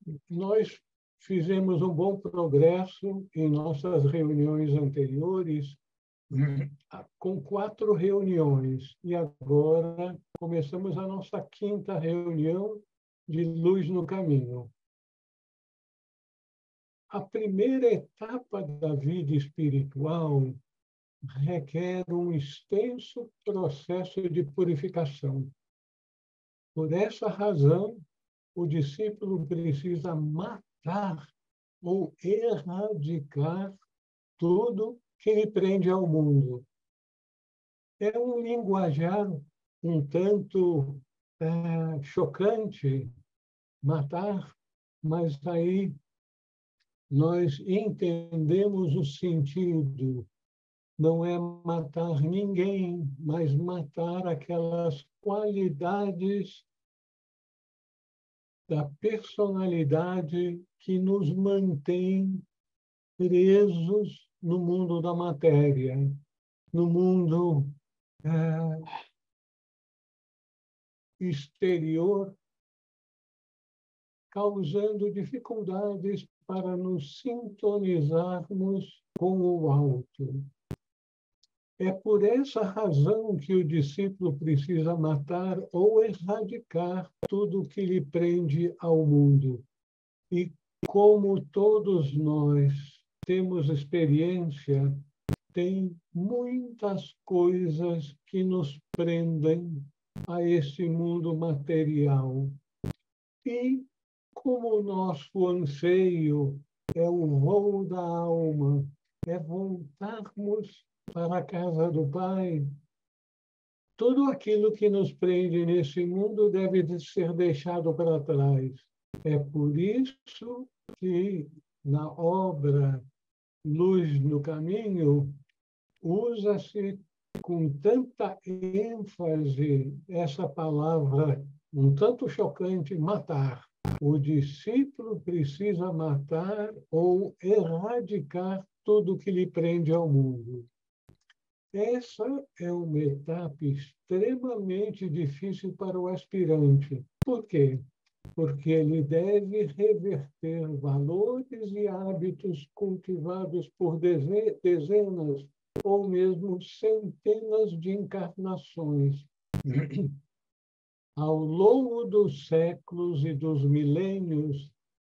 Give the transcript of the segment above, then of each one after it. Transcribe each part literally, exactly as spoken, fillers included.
Nós fizemos um bom progresso em nossas reuniões anteriores, com quatro reuniões. E agora começamos a nossa quinta reunião de Luz no Caminho. A primeira etapa da vida espiritual requer um extenso processo de purificação. Por essa razão, o discípulo precisa matar ou erradicar tudo que lhe prende ao mundo. É um linguajar um tanto é, chocante, matar, mas aí nós entendemos o sentido. Não é matar ninguém, mas matar aquelas qualidades da personalidade que nos mantém presos no mundo da matéria, no mundo é, exterior, causando dificuldades para nos sintonizarmos com o alto. É por essa razão que o discípulo precisa matar ou erradicar tudo que lhe prende ao mundo. E como todos nós temos experiência, tem muitas coisas que nos prendem a esse mundo material. E como o nosso anseio é o voo da alma, é voltarmos para a casa do Pai, tudo aquilo que nos prende nesse mundo deve ser deixado para trás. É por isso que, na obra Luz no Caminho, usa-se com tanta ênfase essa palavra, um tanto chocante, matar. O discípulo precisa matar ou erradicar tudo que lhe prende ao mundo. Essa é uma etapa extremamente difícil para o aspirante. Por quê? Porque ele deve reverter valores e hábitos cultivados por dezenas ou mesmo centenas de encarnações. Ao longo dos séculos e dos milênios,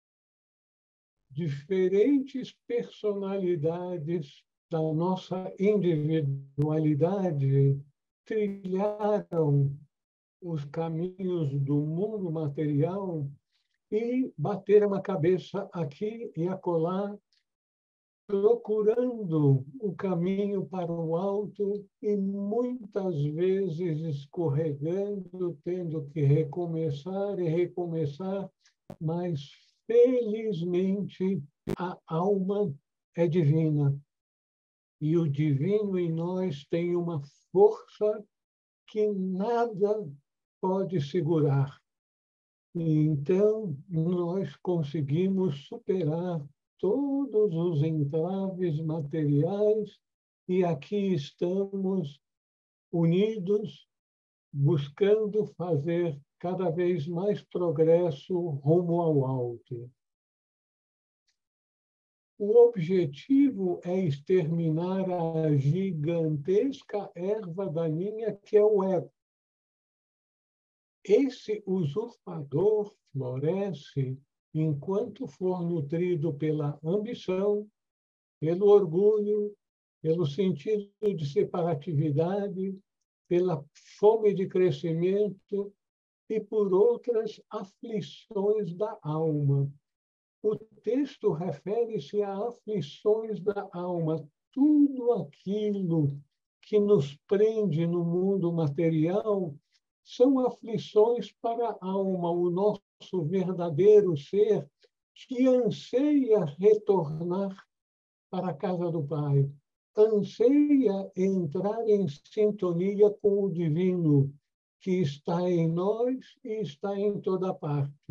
diferentes personalidades da nossa individualidade trilharam os caminhos do mundo material e bateram a cabeça aqui e acolá, procurando o caminho para o alto e muitas vezes escorregando, tendo que recomeçar e recomeçar, mas felizmente a alma é divina. E o divino em nós tem uma força que nada pode segurar. Então, nós conseguimos superar todos os entraves materiais e aqui estamos unidos, buscando fazer cada vez mais progresso rumo ao alto. O objetivo é exterminar a gigantesca erva daninha que é o ego. Esse usurpador floresce enquanto for nutrido pela ambição, pelo orgulho, pelo sentido de separatividade, pela fome de crescimento e por outras aflições da alma. O texto refere-se a aflições da alma, tudo aquilo que nos prende no mundo material são aflições para a alma, o nosso verdadeiro ser que anseia retornar para a casa do Pai, anseia entrar em sintonia com o divino que está em nós e está em toda parte.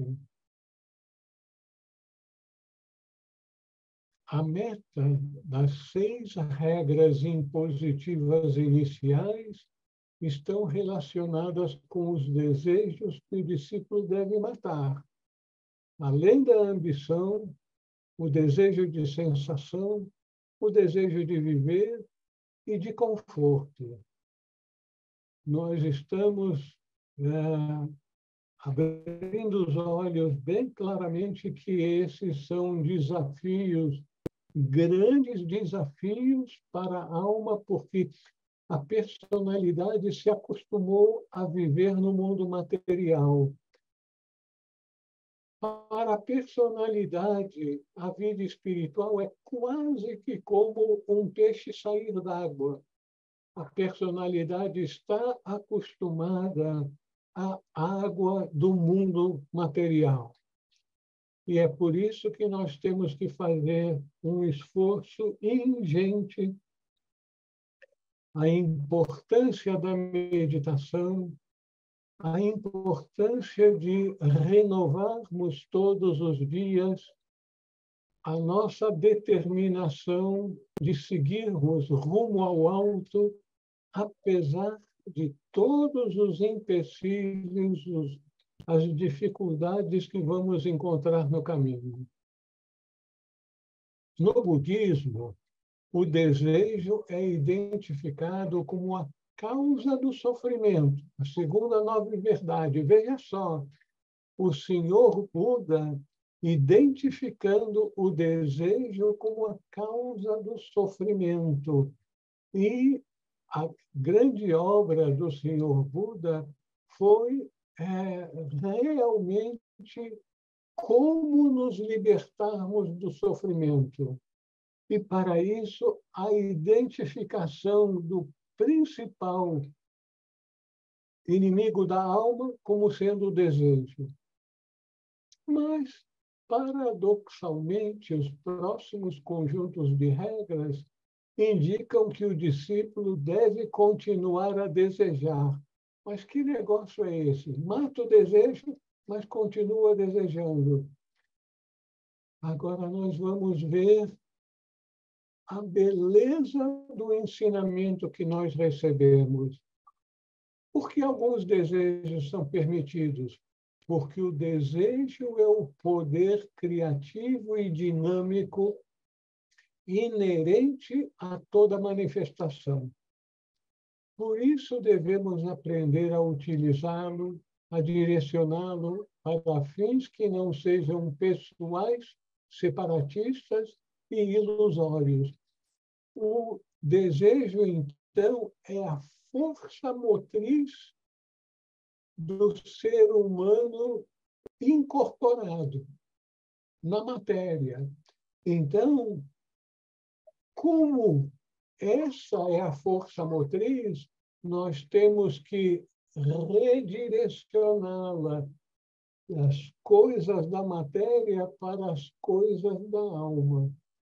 A meta das seis regras impositivas iniciais estão relacionadas com os desejos que o discípulo deve matar. além da ambição, o desejo de sensação, o desejo de viver e de conforto. Nós estamos é, abrindo os olhos bem claramente que esses são desafios, grandes desafios para a alma, porque a personalidade se acostumou a viver no mundo material. Para a personalidade, a vida espiritual é quase que como um peixe sair d'água. A personalidade está acostumada à água do mundo material. E é por isso que nós temos que fazer um esforço ingente. A importância da meditação, a importância de renovarmos todos os dias a nossa determinação de seguirmos rumo ao alto, apesar de todos os empecilhos, os, as dificuldades que vamos encontrar no caminho. No budismo, o desejo é identificado como a causa do sofrimento, a segunda nova verdade. Veja só, o Senhor Buda identificando o desejo como a causa do sofrimento. E a grande obra do Senhor Buda foi é, realmente como nos libertarmos do sofrimento. E, para isso, a identificação do principal inimigo da alma como sendo o desejo. Mas, paradoxalmente, os próximos conjuntos de regras indicam que o discípulo deve continuar a desejar. Mas que negócio é esse? Mata o desejo, mas continua desejando. Agora nós vamos ver a beleza do ensinamento que nós recebemos. Por que alguns desejos são permitidos? Porque o desejo é o poder criativo e dinâmico inerente a toda manifestação. Por isso devemos aprender a utilizá-lo, a direcioná-lo para fins que não sejam pessoais, separatistas e ilusórios. O desejo, então, é a força motriz do ser humano incorporado na matéria. Então, como essa é a força motriz, nós temos que redirecioná-la das coisas da matéria para as coisas da alma.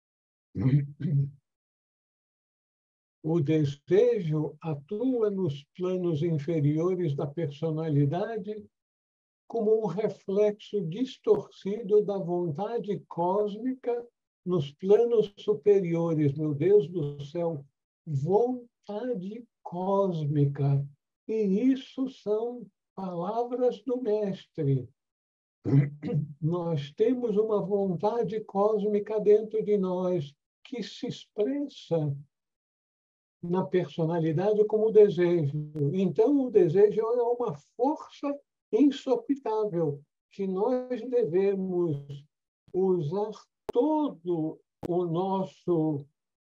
O desejo atua nos planos inferiores da personalidade como um reflexo distorcido da vontade cósmica nos planos superiores. Meu Deus do céu, vontade cósmica. E isso são palavras do Mestre. Nós temos uma vontade cósmica dentro de nós que se expressa na personalidade como desejo. Então, o desejo é uma força insopitável que nós devemos usar todo o nosso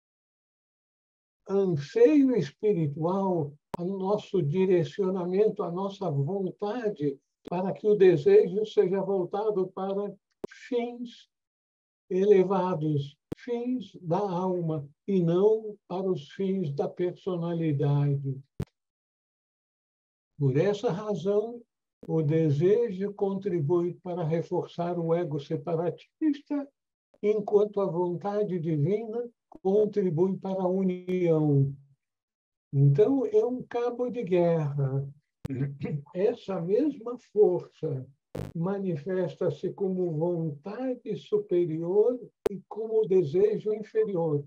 anseio espiritual, o nosso direcionamento, a nossa vontade, para que o desejo seja voltado para fins elevados, fins da alma, e não para os fins da personalidade. Por essa razão, o desejo contribui para reforçar o ego separatista, enquanto a vontade divina contribui para a união. Então, é um cabo de guerra. Essa mesma força manifesta-se como vontade superior e como desejo inferior.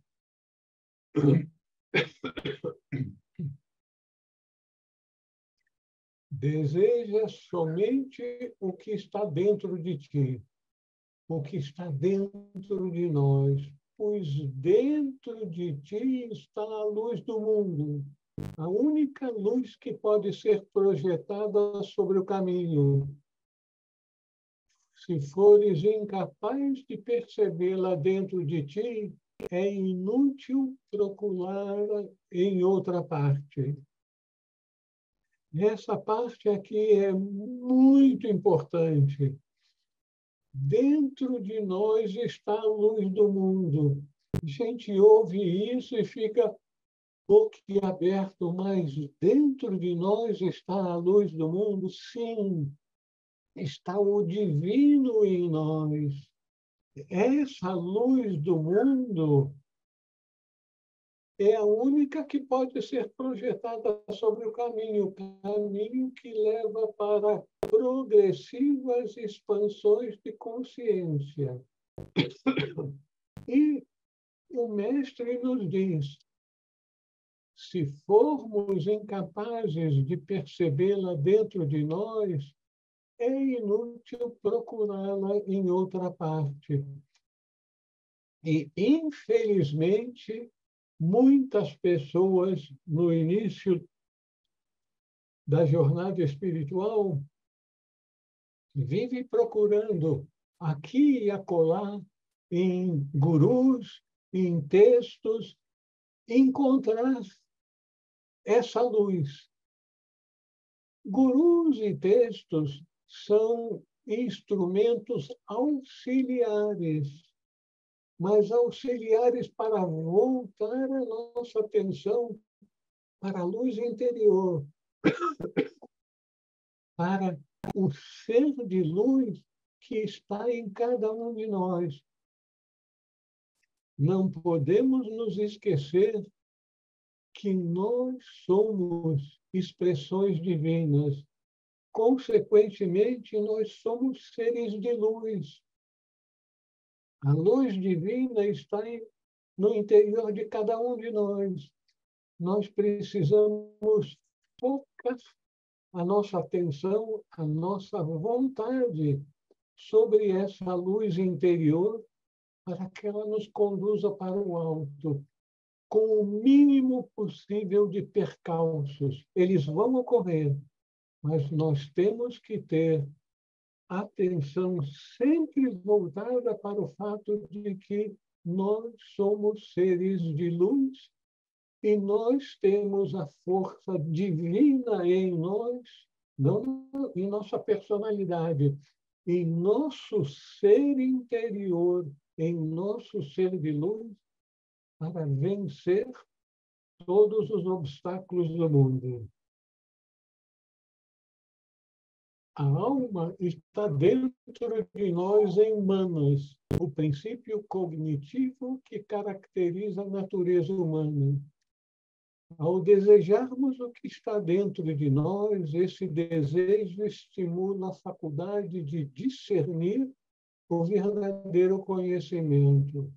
Deseja somente o que está dentro de ti. o que está dentro de nós, pois dentro de ti está a luz do mundo, a única luz que pode ser projetada sobre o caminho. Se fores incapaz de percebê-la dentro de ti, é inútil procurá-la em outra parte. Essa parte aqui é muito importante. Dentro de nós está a luz do mundo. A gente ouve isso e fica boquiaberto, mas dentro de nós está a luz do mundo? Sim, está o divino em nós. Essa luz do mundo é a única que pode ser projetada sobre o caminho, o caminho que leva para progressivas expansões de consciência. E o mestre nos diz, se formos incapazes de percebê-la dentro de nós, é inútil procurá-la em outra parte. E, infelizmente, muitas pessoas, no início da jornada espiritual, vivem procurando aqui e acolá, em gurus, em textos, encontrar essa luz. Gurus e textos são instrumentos auxiliares, mas auxiliares para voltar a nossa atenção para a luz interior, para o ser de luz que está em cada um de nós. Não podemos nos esquecer que nós somos expressões divinas. Consequentemente, nós somos seres de luz. A luz divina está no interior de cada um de nós. Nós precisamos focar a nossa atenção, a nossa vontade sobre essa luz interior para que ela nos conduza para o alto, com o mínimo possível de percalços. Eles vão ocorrer, mas nós temos que ter atenção sempre voltada para o fato de que nós somos seres de luz e nós temos a força divina em nós, não em nossa personalidade, em nosso ser interior, em nosso ser de luz, para vencer todos os obstáculos do mundo. A alma está dentro de nós em manas, o princípio cognitivo que caracteriza a natureza humana. Ao desejarmos o que está dentro de nós, esse desejo estimula a faculdade de discernir o verdadeiro conhecimento.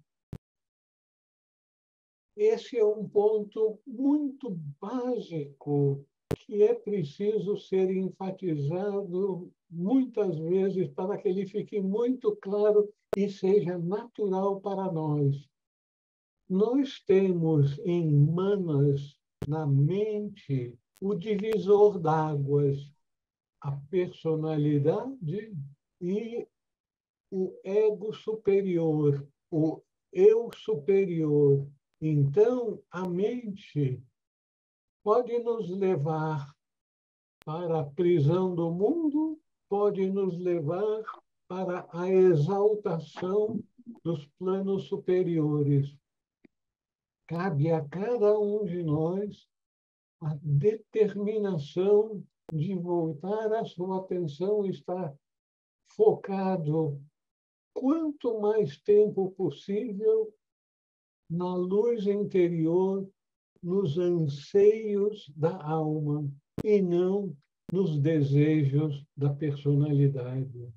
Esse é um ponto muito básico que é preciso ser enfatizado muitas vezes para que ele fique muito claro e seja natural para nós. Nós temos em manas, na mente, o divisor d'águas, a personalidade e o ego superior, o eu superior. Então, a mente pode nos levar para a prisão do mundo, pode nos levar para a exaltação dos planos superiores. Cabe a cada um de nós a determinação de voltar a sua atenção e estar focado quanto mais tempo possível na luz interior, nos anseios da alma e não nos desejos da personalidade.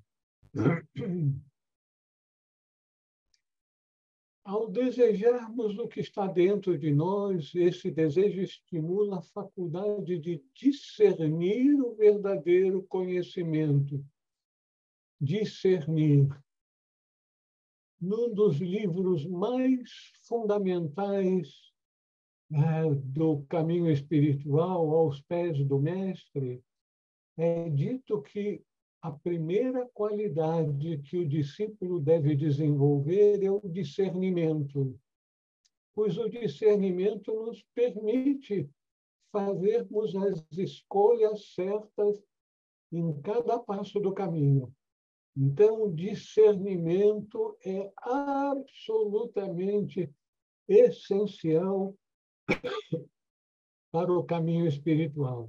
Ao desejarmos o que está dentro de nós, esse desejo estimula a faculdade de discernir o verdadeiro conhecimento. Discernir. num dos livros mais fundamentais é, do caminho espiritual, Aos Pés do Mestre, é dito que a primeira qualidade que o discípulo deve desenvolver é o discernimento, pois o discernimento nos permite fazermos as escolhas certas em cada passo do caminho. Então, o discernimento é absolutamente essencial para o caminho espiritual.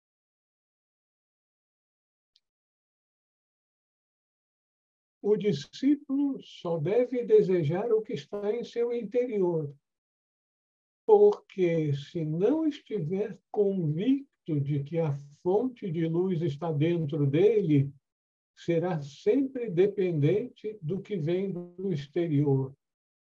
O discípulo só deve desejar o que está em seu interior, porque se não estiver convicto de que a fonte de luz está dentro dele, será sempre dependente do que vem do exterior.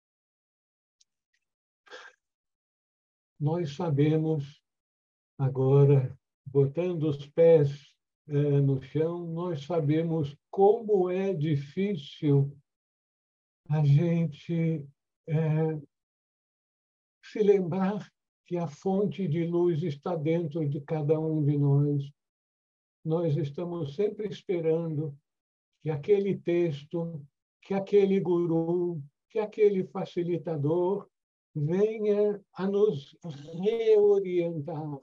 Nós sabemos, agora, botando os pés eh, no chão, nós sabemos como é difícil a gente eh, se lembrar que a fonte de luz está dentro de cada um de nós. Nós estamos sempre esperando que aquele texto, que aquele guru, que aquele facilitador venha a nos reorientar.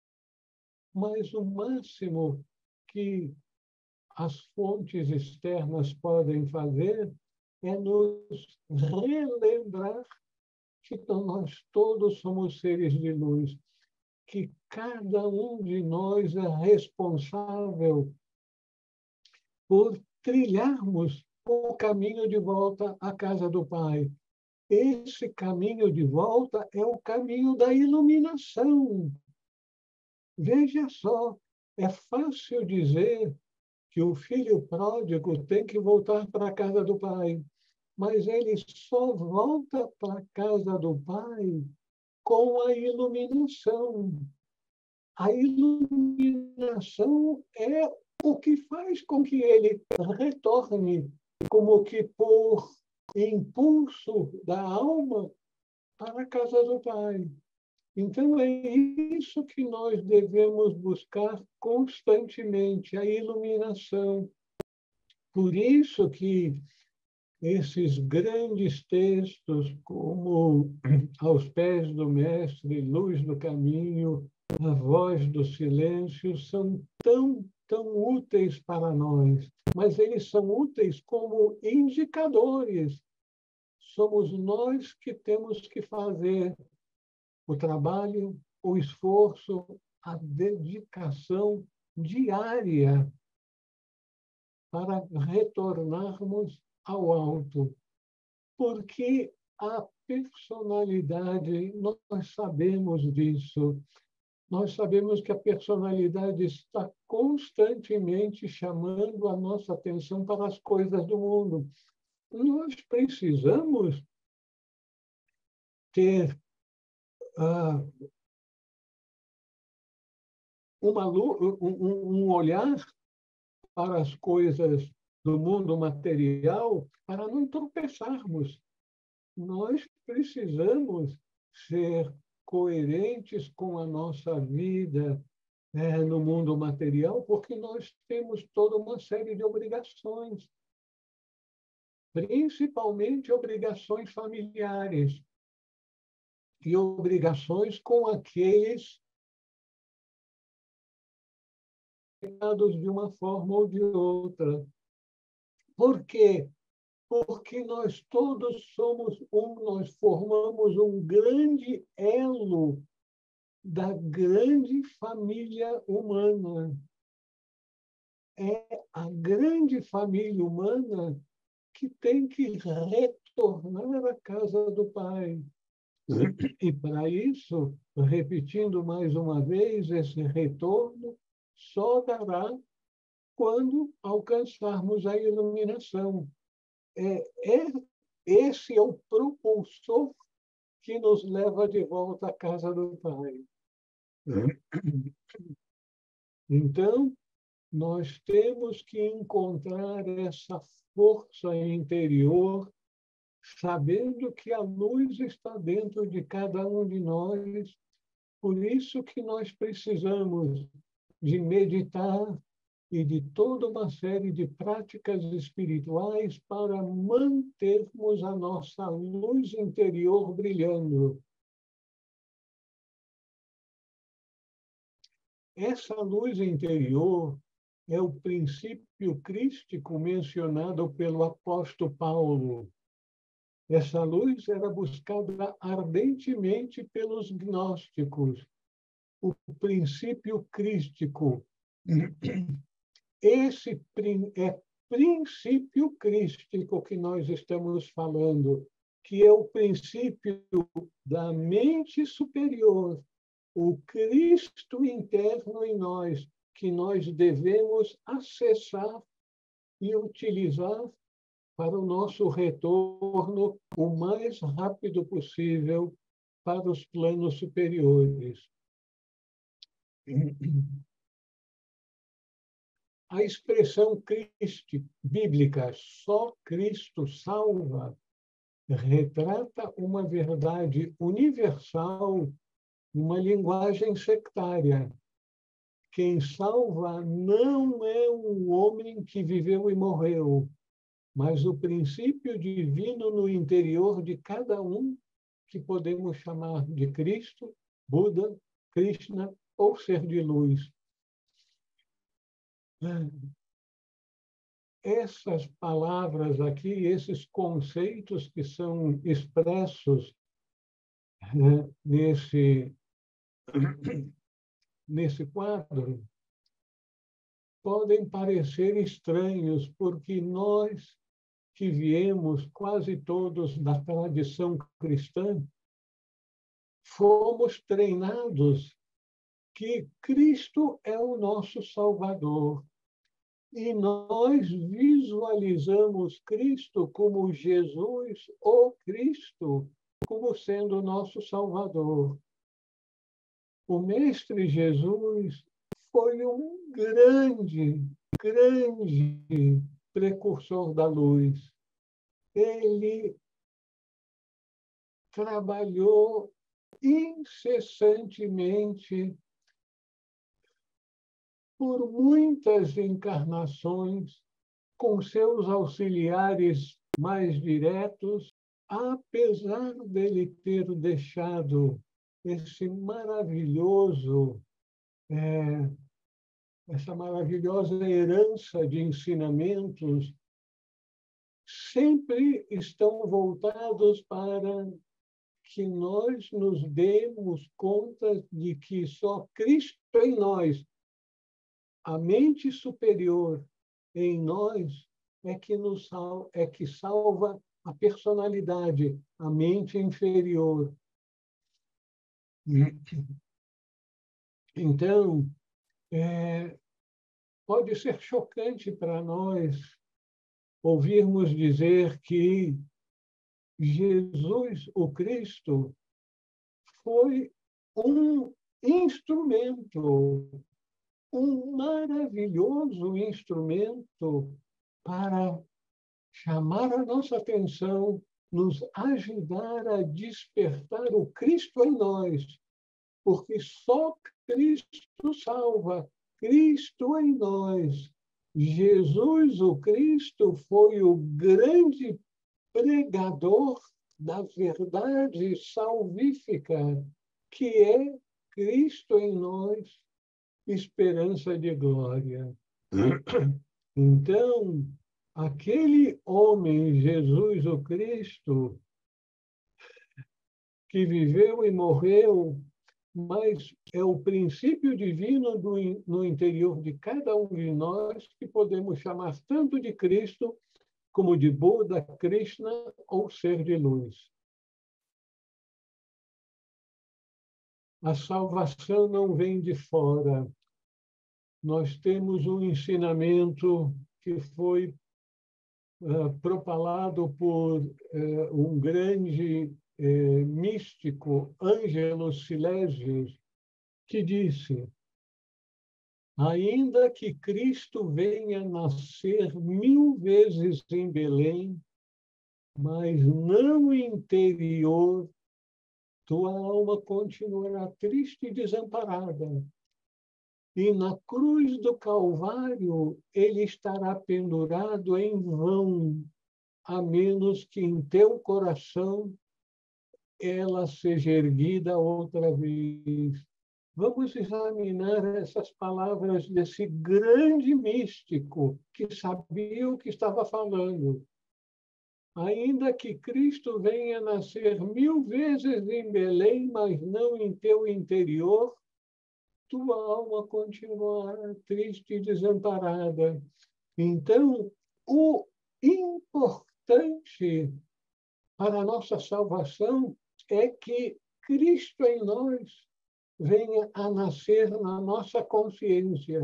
Mas o máximo que as fontes externas podem fazer é nos relembrar que nós todos somos seres de luz, que cada um de nós é responsável por trilharmos o caminho de volta à casa do Pai. Esse caminho de volta é o caminho da iluminação. Veja só, é fácil dizer que o filho pródigo tem que voltar para a casa do Pai, mas ele só volta para a casa do Pai com a iluminação. A iluminação é o que faz com que ele retorne, como que por impulso da alma, para a casa do Pai. Então, é isso que nós devemos buscar constantemente, a iluminação. Por isso que esses grandes textos, como Aos Pés do Mestre, Luz do Caminho, A Voz do Silêncio, são tão, tão úteis para nós, mas eles são úteis como indicadores. Somos nós que temos que fazer o trabalho, o esforço, a dedicação diária para retornarmos ao alto. Porque a personalidade, nós sabemos disso, nós sabemos que a personalidade está constantemente chamando a nossa atenção para as coisas do mundo. Nós precisamos ter ah, uma, um, um olhar para as coisas do mundo material para não tropeçarmos. Nós precisamos ser coerentes com a nossa vida é, no mundo material, porque nós temos toda uma série de obrigações, principalmente obrigações familiares e obrigações com aqueles de uma forma ou de outra. Por quê? Porque nós todos somos um, nós formamos um grande elo da grande família humana. É a grande família humana que tem que retornar à casa do Pai. E, para isso, repetindo mais uma vez, esse retorno só dará quando alcançarmos a iluminação. É, é, esse é o propulsor que nos leva de volta à casa do Pai. Então, nós temos que encontrar essa força interior sabendo que a luz está dentro de cada um de nós. Por isso que nós precisamos de meditar e de toda uma série de práticas espirituais para mantermos a nossa luz interior brilhando. Essa luz interior é o princípio crístico mencionado pelo apóstolo Paulo. Essa luz era buscada ardentemente pelos gnósticos, o princípio crístico. Esse é princípio crístico que nós estamos falando, que é o princípio da mente superior, o Cristo interno em nós, que nós devemos acessar e utilizar para o nosso retorno o mais rápido possível para os planos superiores. A expressão Cristo, bíblica, só Cristo salva, retrata uma verdade universal, uma linguagem sectária. Quem salva não é um homem que viveu e morreu, mas o princípio divino no interior de cada um, que podemos chamar de Cristo, Buda, Krishna ou ser de luz. Essas palavras aqui, esses conceitos que são expressos, né, nesse, nesse quadro, podem parecer estranhos, porque nós que viemos quase todos da tradição cristã, fomos treinados que Cristo é o nosso Salvador. E nós visualizamos Cristo como Jesus, ou Cristo, como sendo o nosso Salvador. O Mestre Jesus foi um grande, grande precursor da luz. Ele trabalhou incessantemente por muitas encarnações com seus auxiliares mais diretos, apesar dele ter deixado esse maravilhoso, é, essa maravilhosa herança de ensinamentos, sempre estão voltados para que nós nos demos conta de que só Cristo em nós, a mente superior em nós, é que nos salva, é que salva a personalidade, a mente inferior. Então, é, pode ser chocante para nós ouvirmos dizer que Jesus, o Cristo, foi um instrumento, um maravilhoso instrumento para chamar a nossa atenção, nos ajudar a despertar o Cristo em nós, porque só Cristo salva, Cristo em nós. Jesus, o Cristo, foi o grande pregador da verdade salvífica, que é Cristo em nós, esperança de glória. Então, aquele homem, Jesus o Cristo, que viveu e morreu, mas é o princípio divino do, no interior de cada um de nós, que podemos chamar tanto de Cristo como de Buda, Krishna ou ser de luz. A salvação não vem de fora. Nós temos um ensinamento que foi uh, propalado por uh, um grande uh, místico, Ângelo Silesius, que disse: ainda que Cristo venha nascer mil vezes em Belém, mas não interior, tua alma continuará triste e desamparada. E na cruz do Calvário ele estará pendurado em vão, a menos que em teu coração ela seja erguida outra vez. Vamos examinar essas palavras desse grande místico que sabia o que estava falando. Ainda que Cristo venha nascer mil vezes em Belém, mas não em teu interior, tua alma continuará triste e desamparada. Então, o importante para a nossa salvação é que Cristo em nós venha a nascer na nossa consciência.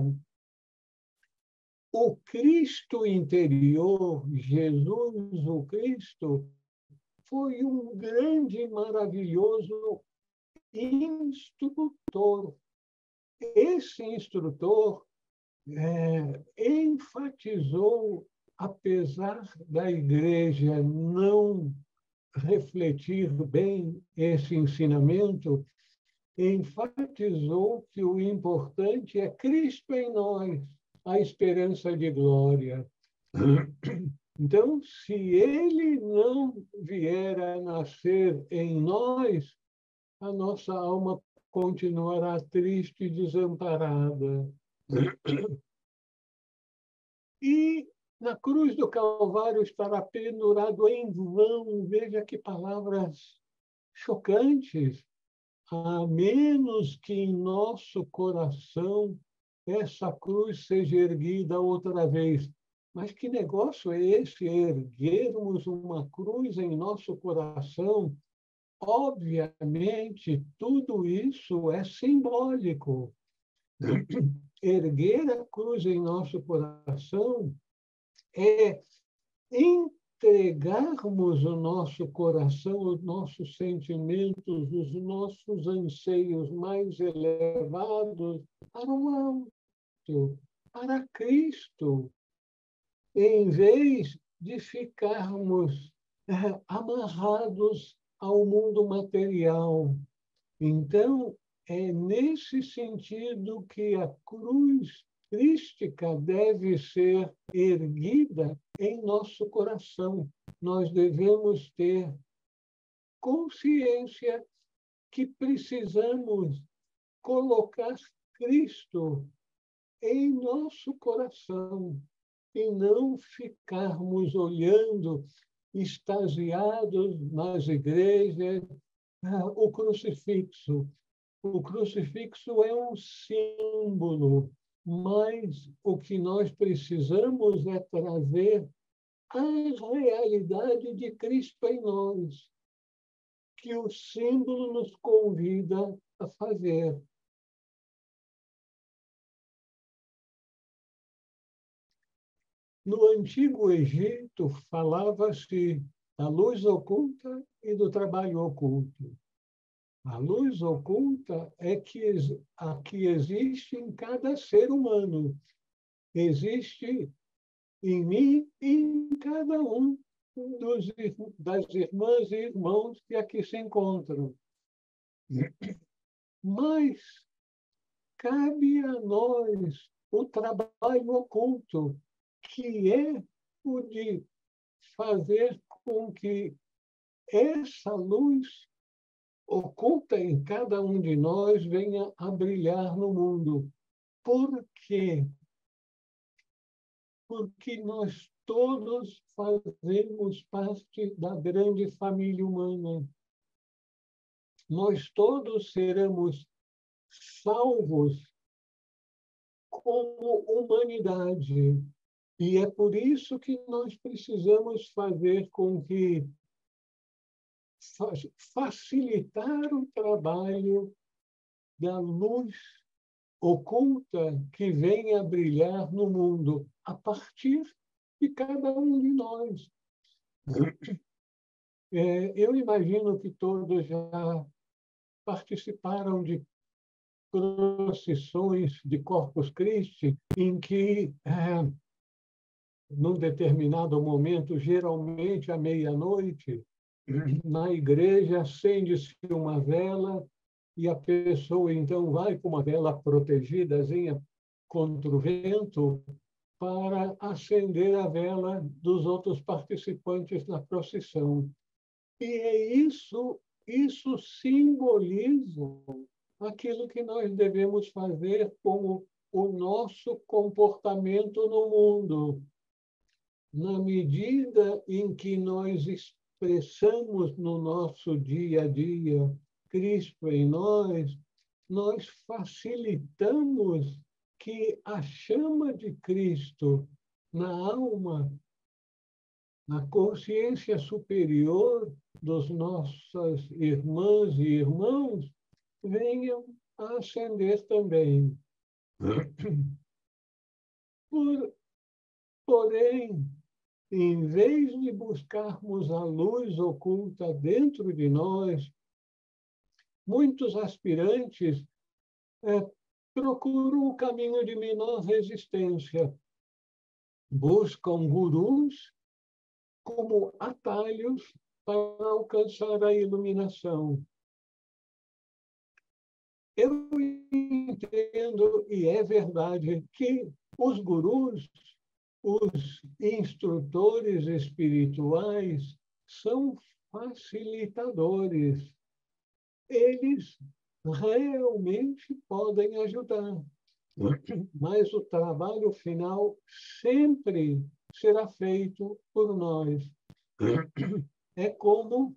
O Cristo interior, Jesus o Cristo, foi um grande e maravilhoso instrutor. Esse instrutor é, enfatizou, apesar da igreja não refletir bem esse ensinamento, enfatizou que o importante é Cristo em nós, a esperança de glória. Então, se ele não vier a nascer em nós, a nossa alma continuará triste e desamparada. E na cruz do Calvário estará pendurado em vão. Veja que palavras chocantes. A menos que em nosso coração essa cruz seja erguida outra vez. Mas que negócio é esse, erguermos uma cruz em nosso coração? Obviamente, tudo isso é simbólico. Erguer a cruz em nosso coração é entregarmos o nosso coração, os nossos sentimentos, os nossos anseios mais elevados para o alto, para Cristo, em vez de ficarmos é, amarrados ao mundo material. Então, é nesse sentido que a cruz crística deve ser erguida em nosso coração. Nós devemos ter consciência que precisamos colocar Cristo em nosso coração e não ficarmos olhando extasiados nas igrejas o crucifixo. O crucifixo é um símbolo, mas o que nós precisamos é trazer a realidade de Cristo em nós, que o símbolo nos convida a fazer. No Antigo Egito, falava-se da luz oculta e do trabalho oculto. A luz oculta é que, a que existe em cada ser humano. Existe em mim e em cada um dos, das irmãs e irmãos que aqui se encontram. Mas cabe a nós o trabalho oculto, que é o de fazer com que essa luz oculta em cada um de nós venha a brilhar no mundo. Por quê? Porque nós todos fazemos parte da grande família humana. Nós todos seremos salvos como humanidade. E é por isso que nós precisamos fazer com que facilitar o trabalho da luz oculta que vem a brilhar no mundo a partir de cada um de nós. É, eu imagino que todos já participaram de procissões de Corpus Christi em que é, num determinado momento, geralmente à meia-noite, na igreja acende-se uma vela e a pessoa então vai com uma vela protegidazinha contra o vento para acender a vela dos outros participantes na procissão. E é isso, isso simboliza aquilo que nós devemos fazer com o nosso comportamento no mundo. Na medida em que nós expressamos no nosso dia a dia Cristo em nós, nós facilitamos que a chama de Cristo na alma, na consciência superior dos nossas irmãs e irmãos, venham a acender também. Por, porém, em vez de buscarmos a luz oculta dentro de nós, muitos aspirantes é, procuram o caminho de menor resistência, buscam gurus como atalhos para alcançar a iluminação. Eu entendo, e é verdade, que os gurus, os instrutores espirituais, são facilitadores. Eles realmente podem ajudar, mas o trabalho final sempre será feito por nós. É como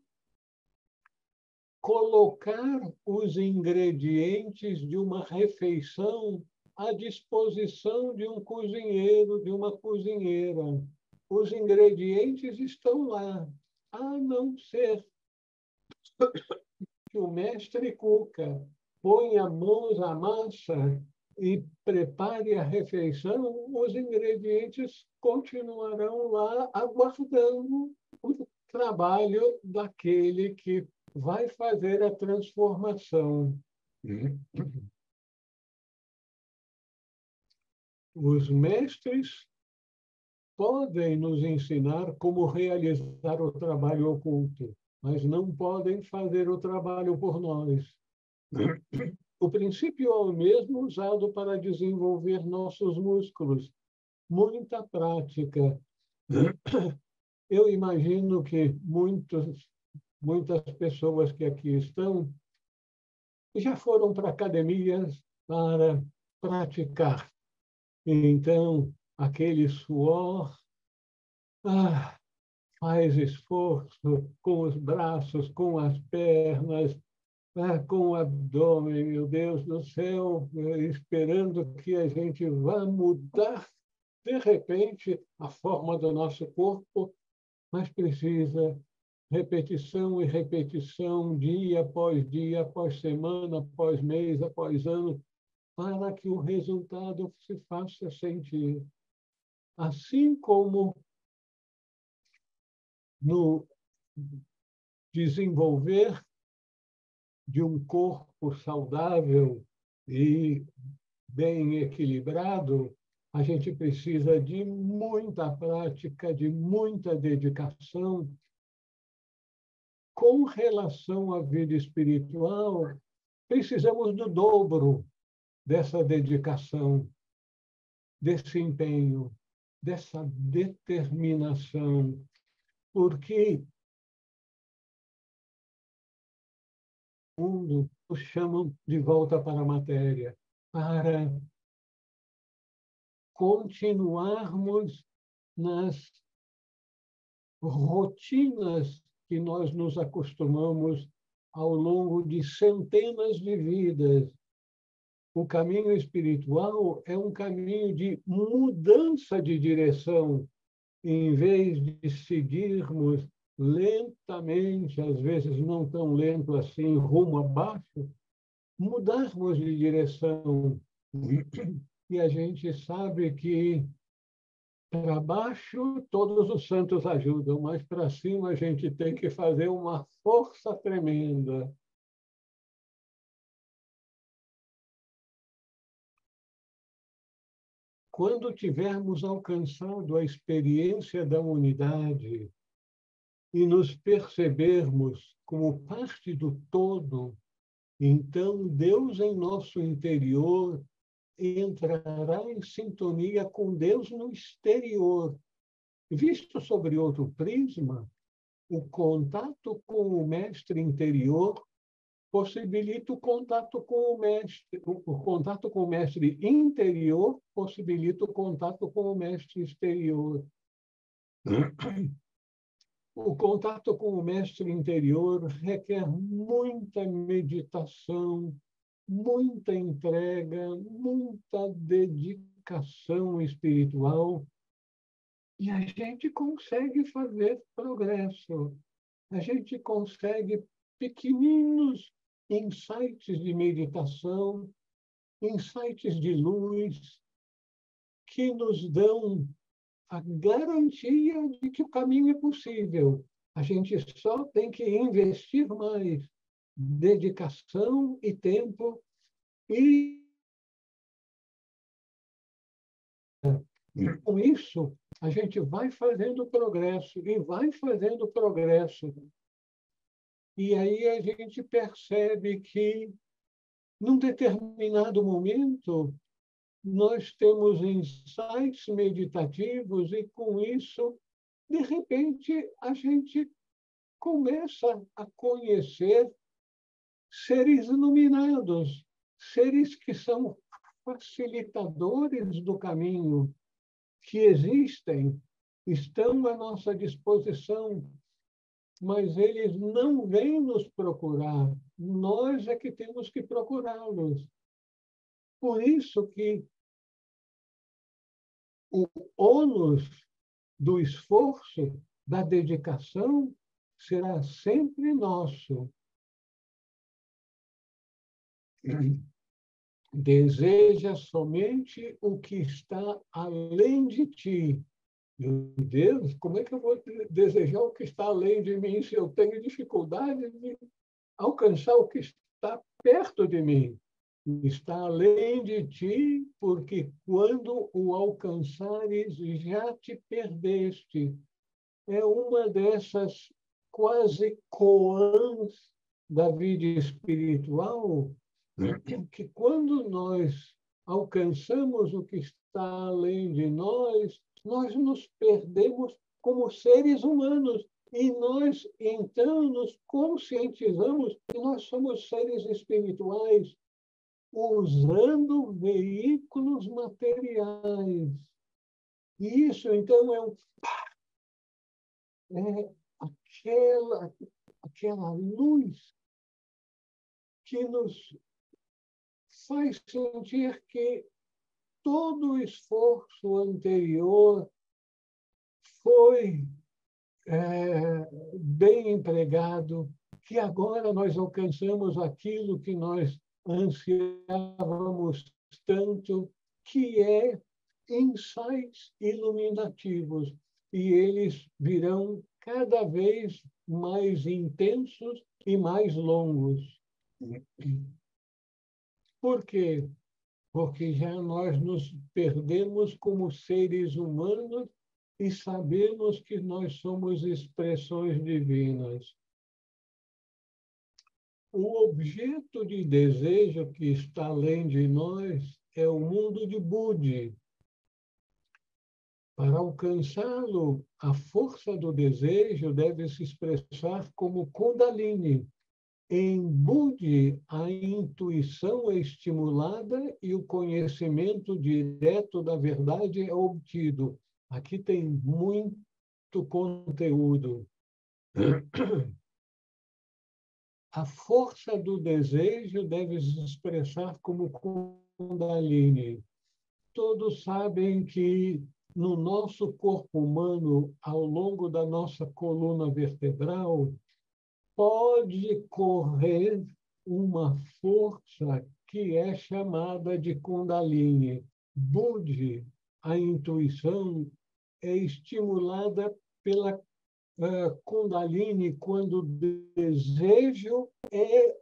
colocar os ingredientes de uma refeição à disposição de um cozinheiro, de uma cozinheira. Os ingredientes estão lá, a não ser que o mestre Cuca ponha mãos à massa e prepare a refeição, os ingredientes continuarão lá aguardando o trabalho daquele que vai fazer a transformação. Os mestres podem nos ensinar como realizar o trabalho oculto, mas não podem fazer o trabalho por nós. O princípio é o mesmo usado para desenvolver nossos músculos. Muita prática. Eu imagino que muitos, muitas pessoas que aqui estão já foram para academias para praticar. Então, aquele suor, ah, faz esforço com os braços, com as pernas, ah, com o abdômen, meu Deus do céu, esperando que a gente vá mudar, de repente, a forma do nosso corpo, mas precisa repetição e repetição, dia após dia, após semana, após mês, após ano, para que o resultado se faça sentir. Assim como no desenvolver de um corpo saudável e bem equilibrado, a gente precisa de muita prática, de muita dedicação. Com relação à vida espiritual, precisamos do dobro dessa dedicação, desse empenho, dessa determinação, porque o mundo nos chama de volta para a matéria, para continuarmos nas rotinas que nós nos acostumamos ao longo de centenas de vidas. O caminho espiritual é um caminho de mudança de direção, em vez de seguirmos lentamente, às vezes não tão lento assim, rumo abaixo, mudarmos de direção. E a gente sabe que para baixo todos os santos ajudam, mas para cima a gente tem que fazer uma força tremenda. quando tivermos alcançado a experiência da unidade e nos percebermos como parte do todo, então Deus em nosso interior entrará em sintonia com Deus no exterior. Visto sobre outro prisma, o contato com o mestre interior possibilita o contato com o mestre, o contato com o mestre interior possibilita o contato com o mestre exterior. O contato com o mestre interior requer muita meditação, muita entrega, muita dedicação espiritual, e a gente consegue fazer progresso. A gente consegue pequeninos insights de meditação, insights de luz, que nos dão a garantia de que o caminho é possível. A gente só tem que investir mais dedicação e tempo e, com isso, a gente vai fazendo progresso e vai fazendo progresso. E aí a gente percebe que, num determinado momento, nós temos insights meditativos e, com isso, de repente, a gente começa a conhecer seres iluminados, seres que são facilitadores do caminho, que existem, estão à nossa disposição, mas eles não vêm nos procurar. Nós é que temos que procurá-los. Por isso que o ônus do esforço, da dedicação, será sempre nosso. Deseja somente o que está além de ti. Meu Deus, como é que eu vou desejar o que está além de mim se eu tenho dificuldade de alcançar o que está perto de mim? Está além de ti, porque quando o alcançares, já te perdeste. É uma dessas quase koans da vida espiritual, que quando nós alcançamos o que está além de nós, nós nos perdemos como seres humanos. E nós, então, nos conscientizamos que nós somos seres espirituais, usando veículos materiais. E isso, então, é, um, é aquela, aquela luz que nos faz sentir que todo o esforço anterior foi é, bem empregado, que agora nós alcançamos aquilo que nós ansiávamos tanto, que é insights iluminativos. E eles virão cada vez mais intensos e mais longos. Por quê? Porque já nós nos perdemos como seres humanos e sabemos que nós somos expressões divinas. O objeto de desejo que está além de nós é o mundo de Budi. Para alcançá-lo, a força do desejo deve se expressar como Kundalini. Em Budi, a intuição é estimulada e o conhecimento direto da verdade é obtido. Aqui tem muito conteúdo. A força do desejo deve se expressar como Kundalini. Todos sabem que no nosso corpo humano, ao longo da nossa coluna vertebral, pode correr uma força que é chamada de Kundalini. Budi, a intuição, é estimulada pela uh, Kundalini quando o desejo é,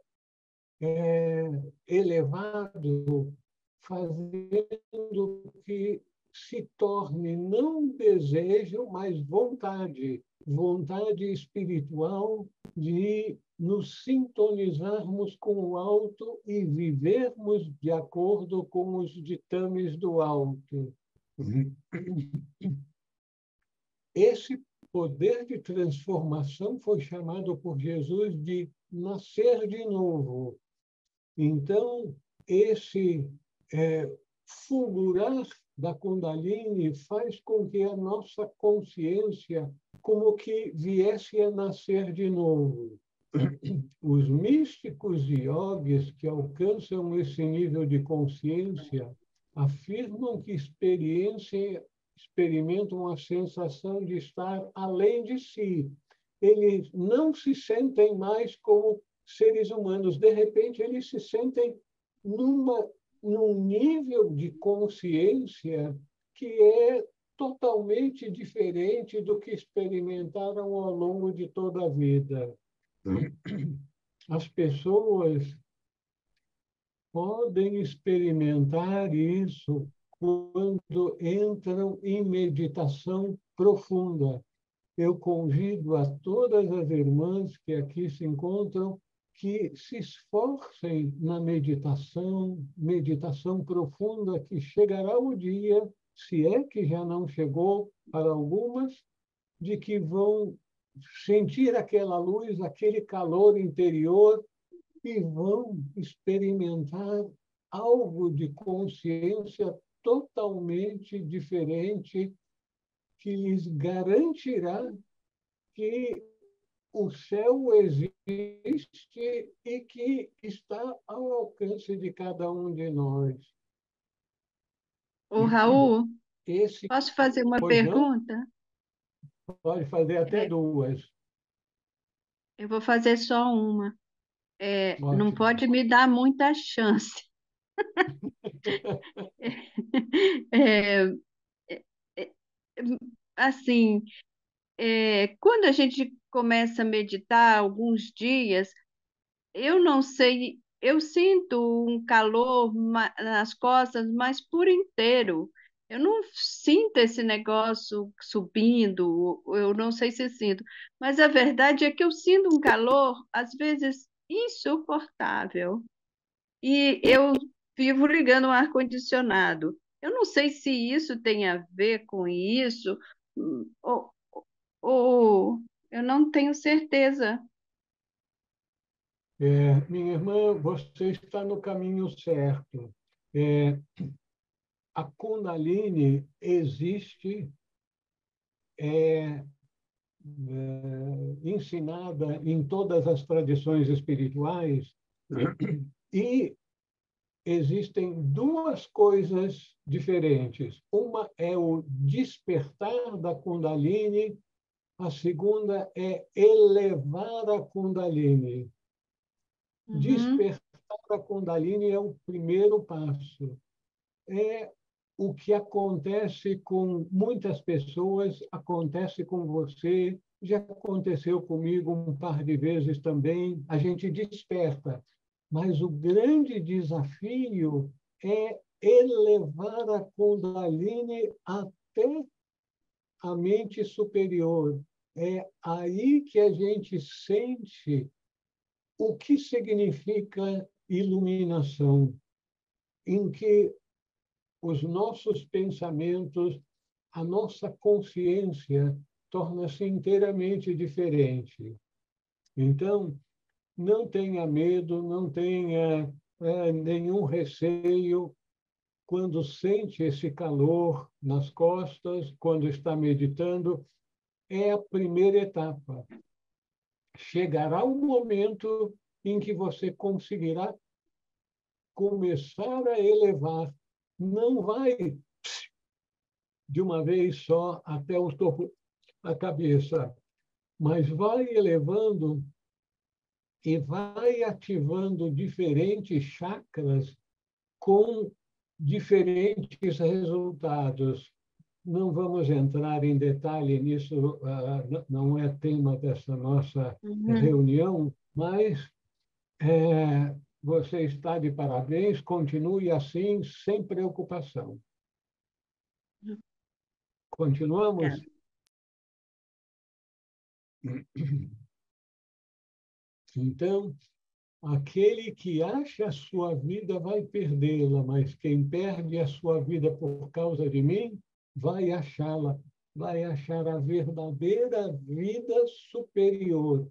é elevado, fazendo que se torne não desejo, mas vontade, vontade espiritual de nos sintonizarmos com o alto e vivermos de acordo com os ditames do alto. Esse poder de transformação foi chamado por Jesus de nascer de novo. Então, esse é, fulgurar da Kundalini faz com que a nossa consciência como que viesse a nascer de novo. Os místicos e yogis que alcançam esse nível de consciência afirmam que experiência, experimentam a sensação de estar além de si. Eles não se sentem mais como seres humanos. De repente, eles se sentem numa, num nível de consciência que é totalmente diferente do que experimentaram ao longo de toda a vida. As pessoas podem experimentar isso quando entram em meditação profunda. Eu convido a todas as irmãs que aqui se encontram que se esforcem na meditação, meditação profunda, que chegará o dia, se é que já não chegou para algumas, de que vão sentir aquela luz, aquele calor interior e vão experimentar algo de consciência totalmente diferente que lhes garantirá que o céu existe e que está ao alcance de cada um de nós. Ô, Raul, Esse, posso fazer uma pois não? pergunta? Pode fazer até É, duas. eu vou fazer só uma. É, não Ótimo. pode me dar muita chance. É, é, é, assim, é, quando a gente começa a meditar alguns dias, eu não sei, eu sinto um calor ma- nas costas, mas por inteiro. Eu não sinto esse negócio subindo, eu não sei se sinto, mas a verdade é que eu sinto um calor, às vezes, insuportável. E eu vivo ligando o ar-condicionado. Eu não sei se isso tem a ver com isso, hum, ou, ou eu não tenho certeza. É, minha irmã, você está no caminho certo. É, a Kundalini existe, é, é, ensinada em todas as tradições espirituais, e existem duas coisas diferentes. Uma é o despertar da Kundalini, a segunda é elevar a Kundalini. Uhum. Despertar a Kundalini é o primeiro passo. É o que acontece com muitas pessoas, acontece com você, já aconteceu comigo um par de vezes também. A gente desperta, mas o grande desafio é elevar a Kundalini até a mente superior. É aí que a gente sente o que significa iluminação, em que os nossos pensamentos, a nossa consciência torna-se inteiramente diferente. Então, não tenha medo, não tenha é, nenhum receio quando sente esse calor nas costas, quando está meditando, é a primeira etapa. Chegará o momento em que você conseguirá começar a elevar. Não vai de uma vez só até o topo da cabeça, mas vai elevando e vai ativando diferentes chakras com diferentes resultados. Não vamos entrar em detalhe nisso, não é tema dessa nossa Uhum. reunião, mas é, você está de parabéns, continue assim, sem preocupação. Continuamos? Então, aquele que acha a sua vida vai perdê-la, mas quem perde a sua vida por causa de mim vai achá-la, vai achar a verdadeira vida superior.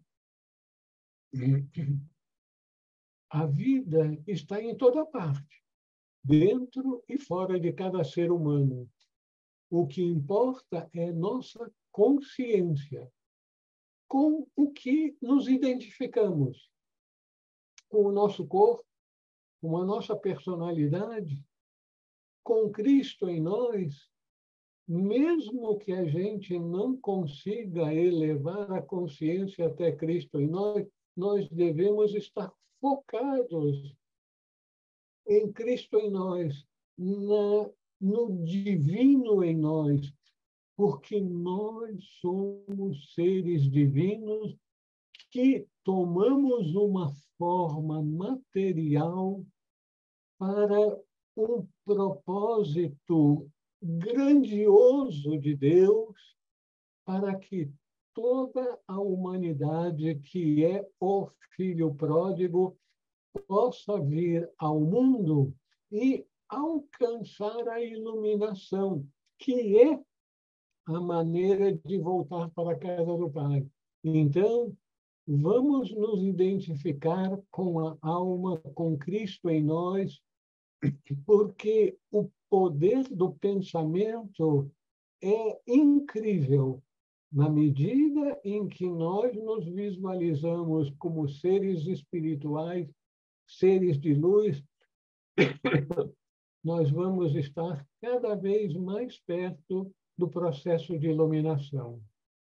A vida está em toda parte, dentro e fora de cada ser humano. O que importa é nossa consciência, com o que nos identificamos, com o nosso corpo, com a nossa personalidade, com Cristo em nós, mesmo que a gente não consiga elevar a consciência até Cristo em nós, nós devemos estar focados em Cristo em nós, na, no divino em nós, porque nós somos seres divinos que tomamos uma forma material para um propósito grandioso de Deus, para que toda a humanidade, que é o Filho pródigo, possa vir ao mundo e alcançar a iluminação, que é a maneira de voltar para a casa do Pai. Então, vamos nos identificar com a alma, com Cristo em nós, porque o poder do pensamento é incrível. Na medida em que nós nos visualizamos como seres espirituais, seres de luz, nós vamos estar cada vez mais perto do processo de iluminação.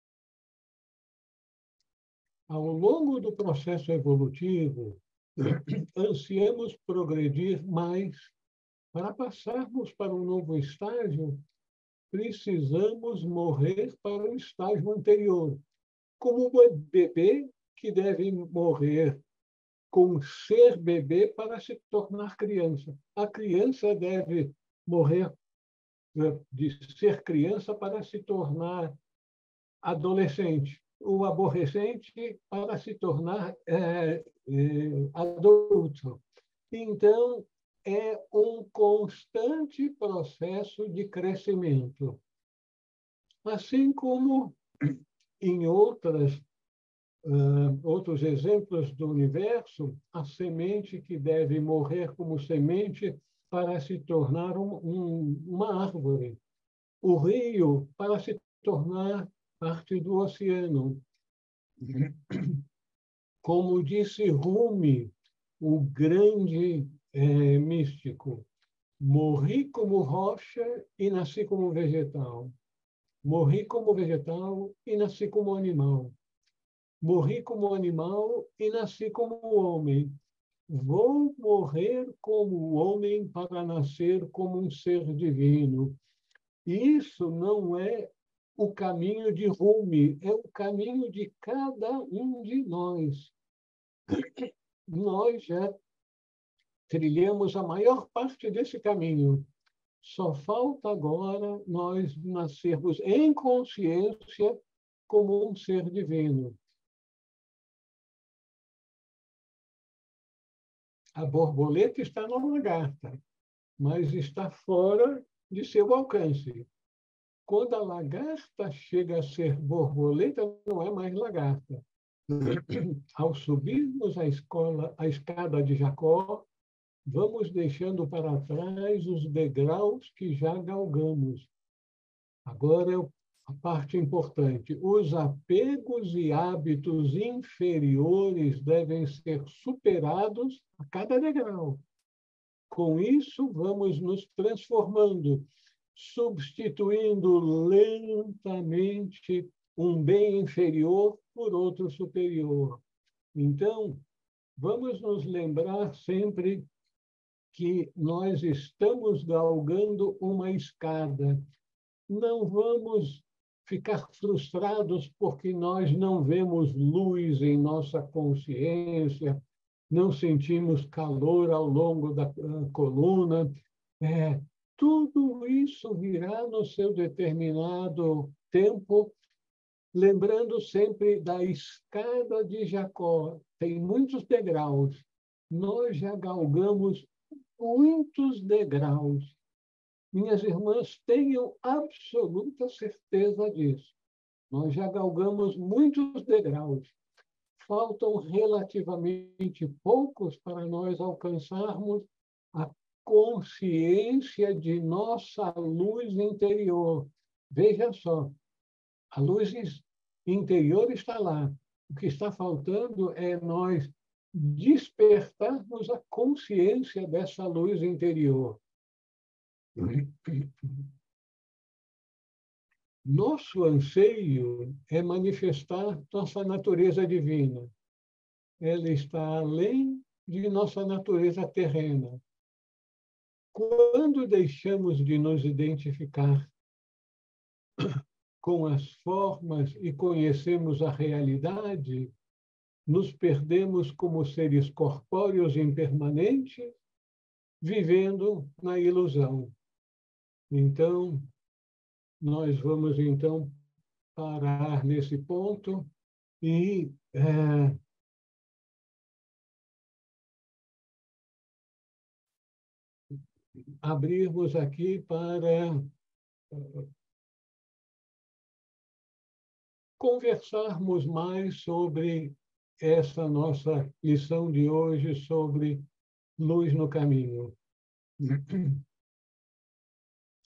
Ao longo do processo evolutivo, ansiamos progredir mais. Para passarmos para um novo estágio, precisamos morrer para o estágio anterior, como um bebê que deve morrer com ser bebê para se tornar criança. A criança deve morrer de ser criança para se tornar adolescente. O aborrecente para se tornar é, é, adulto. Então, é um constante processo de crescimento. Assim como em outras, uh, outros exemplos do universo, a semente que deve morrer como semente para se tornar um, um, uma árvore. O rio para se tornar parte do oceano. Como disse Rumi, o grande é, místico, morri como rocha e nasci como vegetal. Morri como vegetal e nasci como animal. Morri como animal e nasci como homem. Vou morrer como homem para nascer como um ser divino. Isso não é o caminho de Rumi, é o caminho de cada um de nós. Nós já trilhamos a maior parte desse caminho. Só falta agora nós nascermos em consciência como um ser divino. A borboleta está na lagarta, mas está fora de seu alcance. Quando a lagarta chega a ser borboleta, não é mais lagarta. Ao subirmos a, escola, a escada de Jacó, vamos deixando para trás os degraus que já galgamos. Agora é a parte importante. Os apegos e hábitos inferiores devem ser superados a cada degrau. Com isso, vamos nos transformando, substituindo lentamente um bem inferior por outro superior. Então, vamos nos lembrar sempre que nós estamos galgando uma escada. Não vamos ficar frustrados porque nós não vemos luz em nossa consciência, não sentimos calor ao longo da coluna. É, tudo isso virá no seu determinado tempo, lembrando sempre da escada de Jacó. Tem muitos degraus. Nós já galgamos muitos degraus. Minhas irmãs, tenham absoluta certeza disso. Nós já galgamos muitos degraus. Faltam relativamente poucos para nós alcançarmos a consciência de nossa luz interior. Veja só, a luz interior está lá. O que está faltando é nós despertarmos a consciência dessa luz interior. Nosso anseio é manifestar nossa natureza divina. Ela está além de nossa natureza terrena. Quando deixamos de nos identificar com as formas e conhecemos a realidade, nos perdemos como seres corpóreos impermanentes, vivendo na ilusão. Então, nós vamos, então, parar nesse ponto e é, abrirmos aqui para conversarmos mais sobre essa nossa lição de hoje sobre luz no caminho.